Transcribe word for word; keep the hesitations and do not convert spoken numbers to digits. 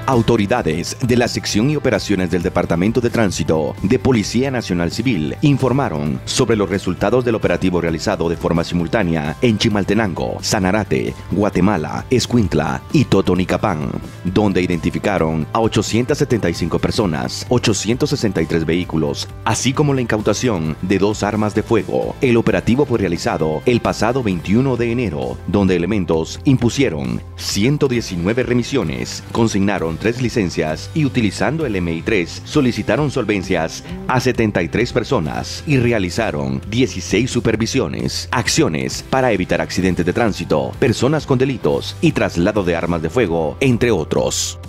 Autoridades de la Sección y Operaciones del Departamento de Tránsito de Policía Nacional Civil informaron sobre los resultados del operativo realizado de forma simultánea en Chimaltenango, Sanarate, Guatemala, Escuintla y Totonicapán, donde identificaron a ochocientas setenta y cinco personas, ochocientos sesenta y tres vehículos, así como la incautación de dos armas de fuego. El operativo fue realizado el pasado veintiuno de enero, donde elementos impusieron ciento diecinueve remisiones, consignaron tres licencias y utilizando el M I tres solicitaron solvencias a setenta y tres personas y realizaron dieciséis supervisiones, acciones para evitar accidentes de tránsito, personas con delitos y traslado de armas de fuego, entre otros.